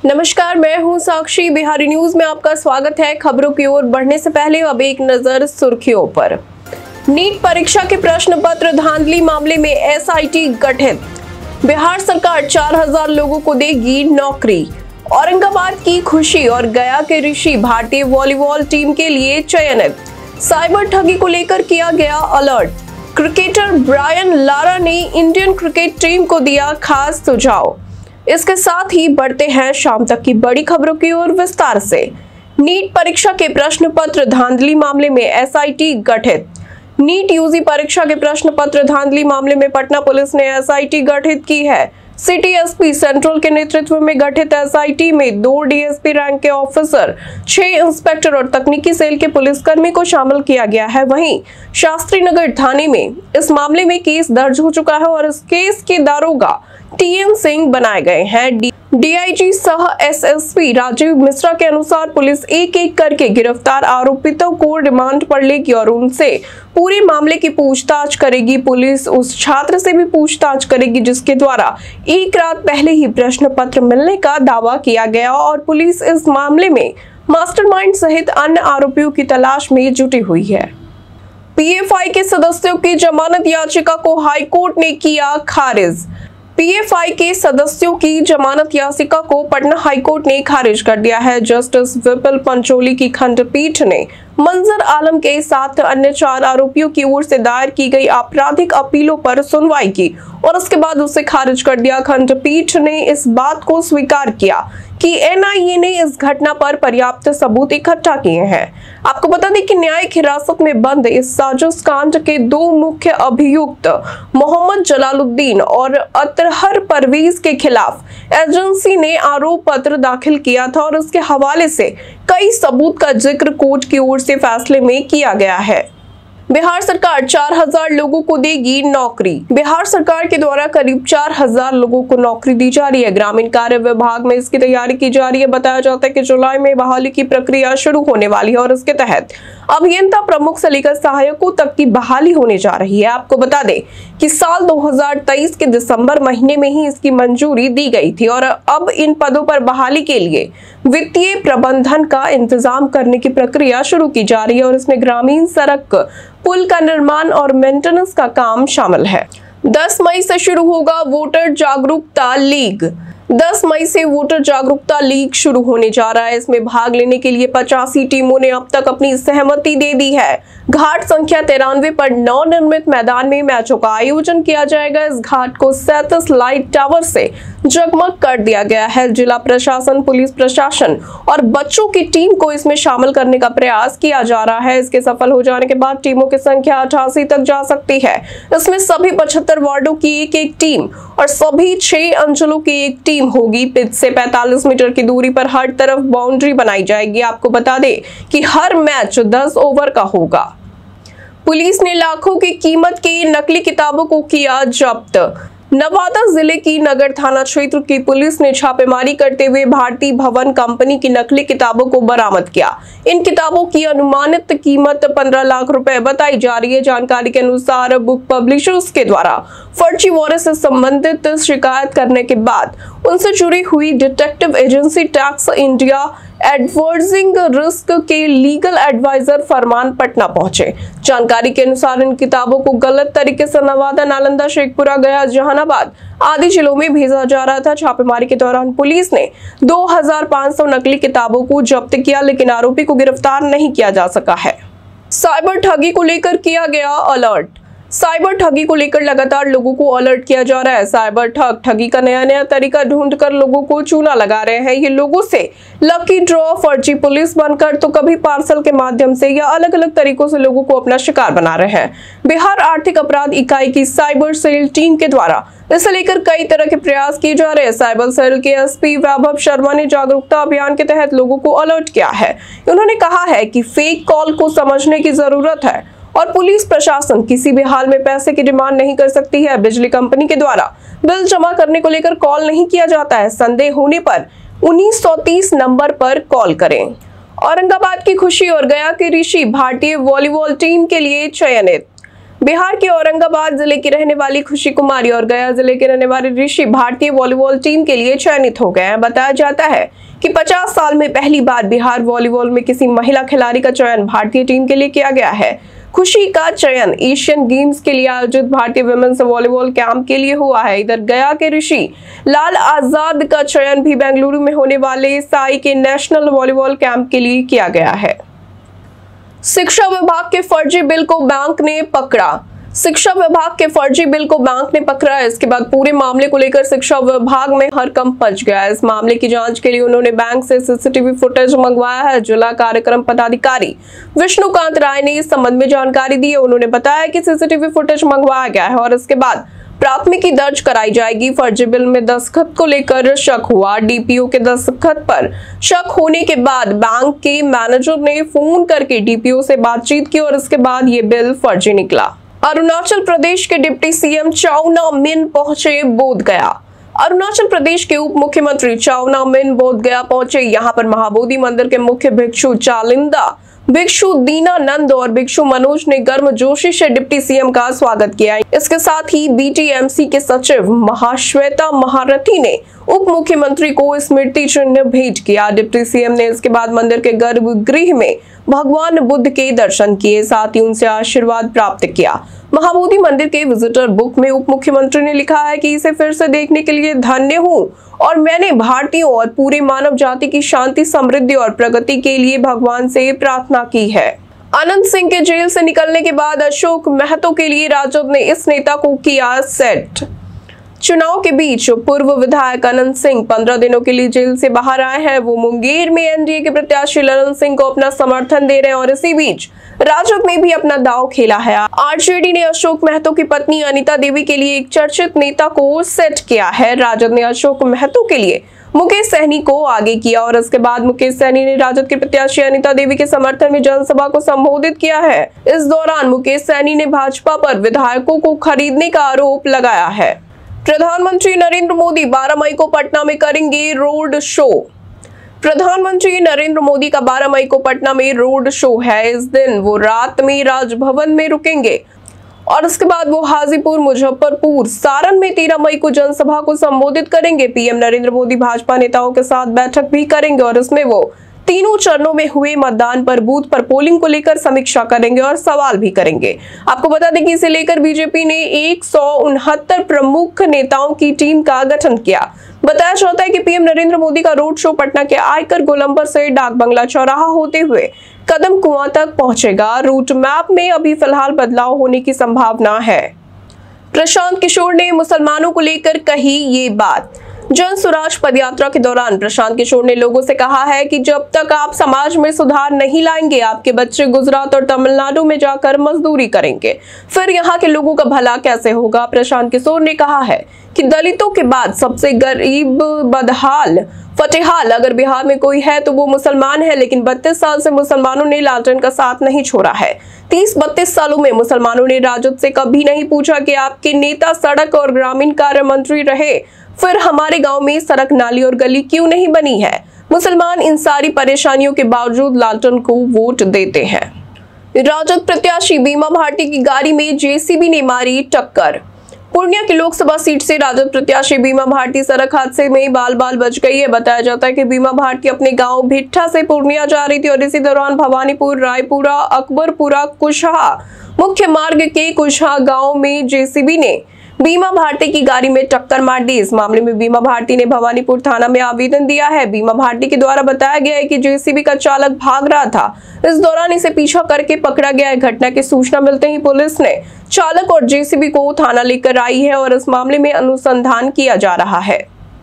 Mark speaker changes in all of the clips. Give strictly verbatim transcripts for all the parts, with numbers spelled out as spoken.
Speaker 1: नमस्कार, मैं हूं साक्षी। बिहारी न्यूज में आपका स्वागत है। खबरों की ओर बढ़ने से पहले अब एक नजर सुर्खियों पर। नीट परीक्षा के प्रश्न पत्र धांधली मामले में एसआईटी गठित। बिहार सरकार चार हजार लोगों को देगी नौकरी। औरंगाबाद की खुशी और गया के ऋषि भारतीय वॉलीबॉल टीम के लिए चयनित। साइबर ठगी को लेकर किया गया अलर्ट। क्रिकेटर ब्रायन लारा ने इंडियन क्रिकेट टीम को दिया खास सुझाव। इसके साथ ही बढ़ते हैं शाम तक की बड़ी खबरों की ओर विस्तार से। नीट परीक्षा के प्रश्न पत्र धांधली मामले में एसआईटी गठित। नीट यूजी परीक्षा के प्रश्न पत्र धांधली मामले में पटना पुलिस ने एसआईटी गठित की है। सिटी एसपी सेंट्रल के नेतृत्व में गठित एसआईटी में दो डीएसपी रैंक के ऑफिसर, छह इंस्पेक्टर और तकनीकी सेल के पुलिसकर्मी को शामिल किया गया है। वहीं शास्त्री नगर थाने में इस मामले में केस दर्ज हो चुका है और इस केस के दारोगा टीएन सिंह बनाए गए हैं। डीआईजी सह एसएसपी राजीव मिश्रा के अनुसार पुलिस एक एक करके गिरफ्तार आरोपितों को रिमांड पर लेगी और उनसे पूरे मामले की पूछताछ करेगी। पुलिस उस छात्र से भी पूछताछ करेगी जिसके द्वारा एक रात पहले ही प्रश्न पत्र मिलने का दावा किया गया और पुलिस इस मामले में मास्टरमाइंड सहित अन्य आरोपियों की तलाश में जुटी हुई है। पीएफआई के सदस्यों की जमानत याचिका को हाईकोर्ट ने किया खारिज। पीएफआई के सदस्यों की जमानत याचिका को पटना हाईकोर्ट ने खारिज कर दिया है। जस्टिस विपिल पंचोली की खंडपीठ ने मंजर आलम के साथ अन्य चार आरोपियों की ओर से दायर की गई आपराधिक अपीलों पर सुनवाई की और उसके बाद उसे खारिज कर दिया। खंडपीठ ने इस बात को स्वीकार किया कि एनआईए ने इस घटना पर पर्याप्त सबूत इकट्ठा किए हैं। आपको बता दें कि न्यायिक हिरासत में बंद इस साजिश कांड के दो मुख्य अभियुक्त मोहम्मद जलालुद्दीन और अतहर परवेज के खिलाफ एजेंसी ने आरोप पत्र दाखिल किया था और उसके हवाले से कई सबूत का जिक्र कोर्ट की ओर से फैसले में किया गया है। बिहार सरकार चार हजार लोगों को देगी नौकरी। बिहार सरकार के द्वारा करीब चार हजार लोगों को नौकरी दी जा रही है। ग्रामीण कार्य विभाग में इसकी तैयारी की जा रही है। बताया जाता है कि जुलाई में बहाली की प्रक्रिया शुरू होने वाली है और इसके तहत अभियंता प्रमुख से लेकर सहायकों तक की बहाली होने जा रही है। आपको बता दें कि साल दो हजार तेईस के दिसंबर महीने में ही इसकी मंजूरी दी गई थी और अब इन पदों पर बहाली के लिए वित्तीय प्रबंधन का इंतजाम करने की प्रक्रिया शुरू की जा रही है और इसमें ग्रामीण सड़क, पुल का निर्माण और मेंटेनेंस का काम शामिल है। दस मई से शुरू होगा वोटर जागरूकता लीग। दस मई से वोटर जागरूकता लीग शुरू होने जा रहा है। इसमें भाग लेने के लिए पचासी टीमों ने अब तक अपनी सहमति दे दी है। घाट संख्या तिरानवे पर नवनिर्मित मैदान में मैचों का आयोजन किया जाएगा। इस घाट को सैंतीस लाइट टावर से जगमग कर दिया गया है। जिला प्रशासन, पुलिस प्रशासन और बच्चों की टीम को इसमें शामिल करने का प्रयास किया जा रहा है। इसके सफल हो जाने के बाद टीमों की संख्या अठासी तक जा सकती है। इसमें सभी पचहत्तर वार्डों की एक एक टीम और सभी छह अंचलों की एक टीम होगी। पिच से पैंतालीस मीटर की दूरी पर हर तरफ बाउंड्री बनाई जाएगी। आपको बता दें कि हर मैच दस ओवर का होगा। पुलिस ने लाखों की कीमत की नकली किताबों को किया जब्त। नवादा जिले की नगर थाना क्षेत्र की पुलिस ने छापेमारी करते हुए भारतीय भवन कंपनी की नकली किताबों को बरामद किया। इन किताबों की अनुमानित कीमत पंद्रह लाख रुपए बताई जा रही है। जानकारी के अनुसार बुक पब्लिशर्स के द्वारा फर्जीवाड़े से संबंधित शिकायत करने के बाद उनसे जुड़ी हुई detective agency tax India advertising risk के लीगल एडवाइजर फरमान पटना पहुंचे। जानकारी के अनुसार इन किताबों को गलत तरीके से नवादा, नालंदा, शेखपुरा, गया, जहानाबाद आदि जिलों में भेजा जा रहा था। छापेमारी के दौरान पुलिस ने दो हजार पाँच सौ नकली किताबों को जब्त किया, लेकिन आरोपी को गिरफ्तार नहीं किया जा सका है। साइबर ठगी को लेकर किया गया अलर्ट। साइबर ठगी को लेकर लगातार लोगों को अलर्ट किया जा रहा है। साइबर ठग ठगी का नया नया तरीका ढूंढकर लोगों को चूना लगा रहे हैं। ये लोगों से लकी ड्रॉ, फर्जी पुलिस बनकर तो कभी पार्सल के माध्यम से या अलग अलग तरीकों से लोगों को अपना शिकार बना रहे हैं। बिहार आर्थिक अपराध इकाई की साइबर सेल टीम के द्वारा इसे लेकर कई तरह के प्रयास किए जा रहे हैं। साइबर सेल के एसपी वैभव शर्मा ने जागरूकता अभियान के तहत लोगों को अलर्ट किया है। उन्होंने कहा है कि फेक कॉल को समझने की जरूरत है और पुलिस प्रशासन किसी भी हाल में पैसे की डिमांड नहीं कर सकती है। बिजली कंपनी के द्वारा बिल जमा करने को लेकर कॉल नहीं किया जाता है। संदेह होने पर उन्नीस सौ तीस नंबर पर कॉल करें। औरंगाबाद की खुशी और गया के ऋषि भारतीय वॉलीबॉल टीम के लिए चयनित। बिहार के औरंगाबाद जिले की रहने वाली खुशी कुमारी और गया जिले के रहने वाले ऋषि भारतीय वॉलीबॉल टीम के लिए चयनित हो गए हैं। बताया जाता है कि पचास साल में पहली बार बिहार वॉलीबॉल में किसी महिला खिलाड़ी का चयन भारतीय टीम के लिए किया गया है। खुशी का चयन एशियन गेम्स के लिए आयोजित भारतीय विमेंस वॉलीबॉल कैंप के लिए हुआ है। इधर गया के ऋषि लाल आजाद का चयन भी बेंगलुरु में होने वाले साई के नेशनल वॉलीबॉल कैंप के लिए किया गया है। शिक्षा विभाग के फर्जी बिल को बैंक ने पकड़ा। शिक्षा विभाग के फर्जी बिल को बैंक ने पकड़ा। इसके बाद पूरे मामले को लेकर शिक्षा विभाग में हड़कंप मच गया। इस मामले की जांच के लिए उन्होंने बैंक से सीसीटीवी फुटेज मंगवाया है। जिला कार्यक्रम पदाधिकारी विष्णुकांत राय ने इस संबंध में जानकारी दी है। उन्होंने बताया कि सीसीटीवी फुटेज मंगवाया गया है और इसके बाद प्राथमिकी दर्ज कराई जाएगी। फर्जी बिल में दस्तखत को लेकर शक हुआ। डीपीओ के दस्तखत पर शक होने के बाद बैंक के मैनेजर ने फोन करके डीपीओ से बातचीत की और इसके बाद ये बिल फर्जी निकला। अरुणाचल प्रदेश के डिप्टी सीएम चाउना मेन पहुंचे बोधगया। अरुणाचल प्रदेश के उप मुख्यमंत्री चाउना मेन बोधगया पहुंचे। यहां पर महाबोधि मंदिर के मुख्य भिक्षु चालिंदा, भिक्षु दीनानंद और भिक्षु मनोज ने गर्मजोशी से डिप्टी सीएम का स्वागत किया। इसके साथ ही बीटीएमसी के सचिव महाश्वेता महारथी ने उप मुख्यमंत्री को स्मृति चिन्ह भेंट किया। डिप्टी सीएम ने इसके बाद मंदिर के गर्भगृह में भगवान बुद्ध के दर्शन किए, साथ ही उनसे आशीर्वाद प्राप्त किया। महाबोधि मंदिर के विजिटर बुक में उप मुख्यमंत्री ने लिखा है कि इसे फिर से देखने के लिए धन्य हूँ और मैंने भारतीयों और पूरे मानव जाति की शांति, समृद्धि और प्रगति के लिए भगवान से प्रार्थना की है। अनंत सिंह के जेल से निकलने के बाद अशोक महतो के लिए राजद ने इस नेता को किया सेट। चुनाव के बीच पूर्व विधायक अनंत सिंह पंद्रह दिनों के लिए जेल से बाहर आए हैं। वो मुंगेर में एनडीए के प्रत्याशी ललन सिंह को अपना समर्थन दे रहे हैं और इसी बीच राजद ने भी अपना दांव खेला है। आरजेडी ने अशोक महतो की पत्नी अनिता देवी के लिए एक चर्चित नेता को सेट किया है। राजद ने अशोक महतो के लिए मुकेश सहनी को आगे किया और इसके बाद मुकेश सहनी ने राजद के प्रत्याशी अनिता देवी के समर्थन में जनसभा को संबोधित किया है। इस दौरान मुकेश सहनी ने भाजपा पर विधायकों को खरीदने का आरोप लगाया है। प्रधानमंत्री नरेंद्र मोदी बारह मई को पटना में करेंगे रोड शो। प्रधानमंत्री नरेंद्र मोदी का बारह मई को पटना में रोड शो है। इस दिन वो रात में राजभवन में रुकेंगे और उसके बाद वो हाजीपुर, मुजफ्फरपुर, सारण में तेरह मई को जनसभा को संबोधित करेंगे। पीएम नरेंद्र मोदी भाजपा नेताओं के साथ बैठक भी करेंगे और इसमें वो तीनों चरणों में हुए मतदान पर बूथ पर पोलिंग को लेकर समीक्षा करेंगे और सवाल भी करेंगे। आपको बता दें कि इसे लेकर बीजेपी ने एक सौ उनहत्तर प्रमुख नेताओं की टीम का गठन किया। बताया जाता है कि पीएम नरेंद्र मोदी का रोड शो पटना के आयकर गोलंबर से डाक बंगला चौराहा होते हुए कदम कुआं तक पहुंचेगा। रूट मैप में अभी फिलहाल बदलाव होने की संभावना है। प्रशांत किशोर ने मुसलमानों को लेकर कही ये बात। जन स्वराज पदयात्रा के दौरान प्रशांत किशोर ने लोगों से कहा है कि जब तक आप समाज में सुधार नहीं लाएंगे, आपके बच्चे गुजरात और तमिलनाडु में जाकर मजदूरी करेंगे, फिर यहाँ के लोगों का भला कैसे होगा। प्रशांत किशोर ने कहा है कि दलितों के बाद सबसे गरीब, बदहाल, फटेहाल अगर बिहार में कोई है तो वो मुसलमान है, लेकिन बत्तीस साल से मुसलमानों ने लालटेन का साथ नहीं छोड़ा है। तीस बत्तीस सालों में मुसलमानों ने राजद से कभी नहीं पूछा कि आपके नेता सड़क और ग्रामीण कार्य मंत्री रहे, फिर हमारे गांव में सड़क, नाली और गली क्यों नहीं बनी है। मुसलमान इन सारी परेशानियों के बावजूद लालटेन को वोट देते हैं। राजद प्रत्याशी बीमा भारती की गाड़ी में जेसीबी ने मारी टक्कर। पूर्णिया की लोकसभा सीट से राजद प्रत्याशी बीमा भारती सड़क हादसे में बाल बाल बच गई है। बताया जाता है कि बीमा भारती अपने गांव भिट्ठा से पूर्णिया जा रही थी और इसी दौरान भवानीपुर, रायपुरा, अकबरपुरा, कुशहा मुख्य मार्ग के कुशहा गांव में जेसीबी ने बीमा भारती की गाड़ी में टक्कर मार दी। इस मामले में बीमा भारती ने भवानीपुर थाना में आवेदन दिया है। बीमा भारती के द्वारा बताया गया है कि जेसीबी का चालक भाग रहा था, इस दौरान इसे पीछा करके पकड़ा गया है। घटना की सूचना मिलते ही पुलिस ने चालक और जेसीबी को थाना लेकर आई है और इस मामले में अनुसंधान किया जा रहा है।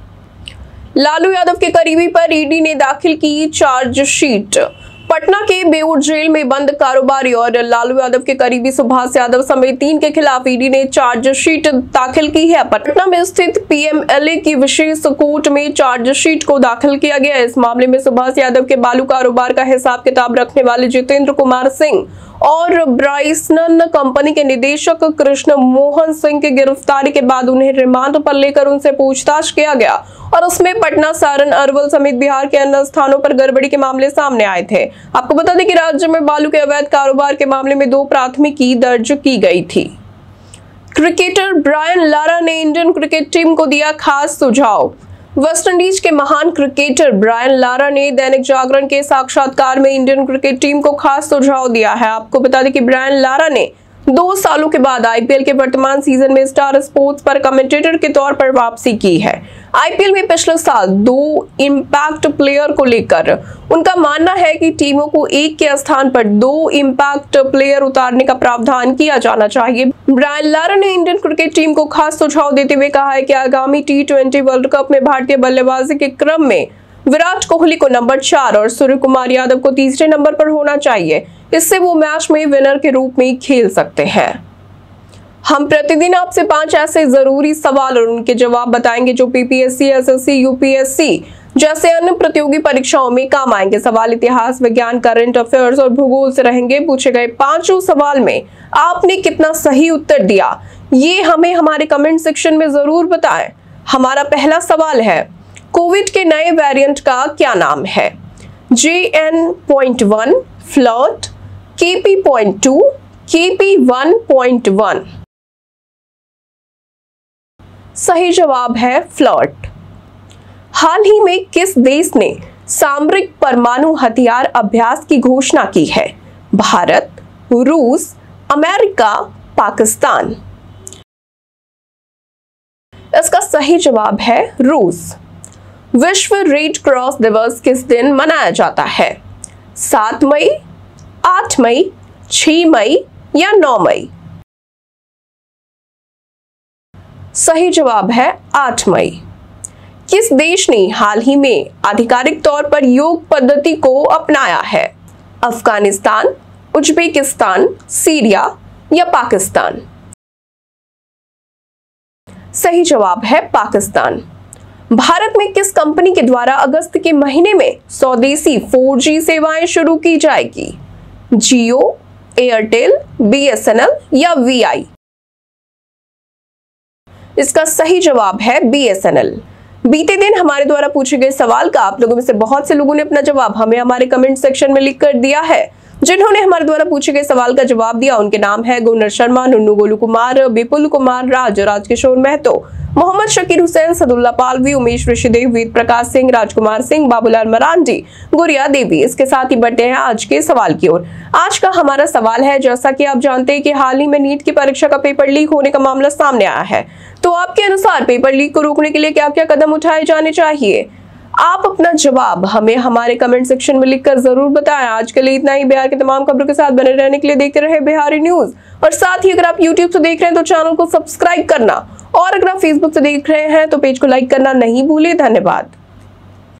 Speaker 1: लालू यादव के करीबी पर ईडी ने दाखिल की चार्जशीट। पटना के बेऊर जेल में बंद कारोबारी और लालू यादव के करीबी सुभाष यादव समेत तीन के खिलाफ ईडी ने चार्जशीट दाखिल की है। पटना में स्थित पीएमएलए की विशेष कोर्ट में चार्जशीट को दाखिल किया गया। इस मामले में सुभाष यादव के बालू कारोबार का हिसाब किताब रखने वाले जितेंद्र कुमार सिंह और ब्राइसनन कंपनी के निदेशक कृष्ण मोहन सिंह की गिरफ्तारी के बाद उन्हें रिमांड पर लेकर उनसे पूछताछ किया गया और उसमें पटना, सारण, अरवल समेत बिहार के अन्य स्थानों पर गड़बड़ी के मामले सामने आए थे। आपको बता दें कि राज्य में बालू के अवैध कारोबार के मामले में दो प्राथमिकी दर्ज की गई थी। क्रिकेटर ब्रायन लारा ने इंडियन क्रिकेट टीम को दिया खास सुझाव। वेस्टइंडीज के महान क्रिकेटर ब्रायन लारा ने दैनिक जागरण के साक्षात्कार में इंडियन क्रिकेट टीम को खास सुझाव दिया है। आपको बता दें कि ब्रायन लारा ने दो सालों के बाद आईपीएल के वर्तमान सीजन में स्टार स्पोर्ट्स पर कमेंटेटर के तौर पर वापसी की है। आईपीएल में पिछले साल दो इम्पैक्ट प्लेयर को लेकर उनका मानना है कि टीमों को एक के स्थान पर दो इम्पैक्ट प्लेयर उतारने का प्रावधान किया जाना चाहिए। ब्रायन लारा ने इंडियन क्रिकेट टीम को खास सुझाव देते हुए कहा है कि आगामी टी ट्वेंटी वर्ल्ड कप में भारतीय बल्लेबाजी के क्रम में विराट कोहली को नंबर चार और सूर्य कुमार यादव को तीसरे नंबर पर होना चाहिए। इससे वो मैच में विनर के रूप में खेल सकते हैं। हम प्रतिदिन आपसे पांच ऐसे जरूरी सवाल और उनके जवाब बताएंगे जो पीपीएससी, एसएससी, यूपीएससी जैसे अन्य प्रतियोगी परीक्षाओं में काम आएंगे। सवाल इतिहास, विज्ञान, करंट अफेयर्स और भूगोल से रहेंगे। पूछे गए पांचों सवाल में आपने कितना सही उत्तर दिया, ये हमें हमारे कमेंट सेक्शन में जरूर बताएं। हमारा पहला सवाल है, कोविड के नए वेरिएंट का क्या नाम है? J N point one, flirt, K P point two, K P one point one. सही जवाब है फ्लर्ट। हाल ही में किस देश ने सामरिक परमाणु हथियार अभ्यास की घोषणा की है? भारत, रूस, अमेरिका, पाकिस्तान। इसका सही जवाब है रूस। विश्व रेड क्रॉस दिवस किस दिन मनाया जाता है? सात मई, आठ मई, छह मई या नौ मई? सही जवाब है आठ मई। किस देश ने हाल ही में आधिकारिक तौर पर योग पद्धति को अपनाया है? अफगानिस्तान, उज्बेकिस्तान, सीरिया या पाकिस्तान? सही जवाब है पाकिस्तान। भारत में किस कंपनी के द्वारा अगस्त के महीने में स्वदेशी फोर जी सेवाएं शुरू की जाएगी? जियो, एयरटेल, बीएसएनएल या वीआई? इसका सही जवाब है बीएसएनएल। बीते दिन हमारे द्वारा पूछे गए सवाल का आप लोगों में से बहुत से लोगों ने अपना जवाब हमें हमारे कमेंट सेक्शन में लिख कर दिया है। जिन्होंने हमारे द्वारा पूछे गए सवाल का जवाब दिया उनके नाम है गुनर शर्मा, नुन्नू गोलू कुमार, विपुल कुमार राज, राजकिशोर महतो, मोहम्मद शकीर हुसैन, सदुल्ला पालवी, उमेश ऋषिदेव, वीर प्रकाश सिंह, राजकुमार सिंह, बाबूलाल मरांडी, गुड़िया देवी। इसके साथ ही बढ़ते हैं आज के सवाल की ओर। आज का हमारा सवाल है, जैसा कि आप जानते हैं कि हाल ही में नीट की परीक्षा का पेपर लीक होने का मामला सामने आया है, तो आपके अनुसार पेपर लीक को रोकने के लिए क्या क्या कदम उठाए जाने चाहिए? आप अपना जवाब हमें हमारे कमेंट सेक्शन में लिखकर जरूर बताएं। आज के लिए इतना ही। बिहार के तमाम खबरों के साथ बने रहने के लिए देखते रहे बिहारी न्यूज, और साथ ही अगर आप यूट्यूब से देख रहे हैं तो चैनल को सब्सक्राइब करना, और अगर आप फेसबुक से देख रहे हैं तो पेज को लाइक करना नहीं भूलें। धन्यवाद।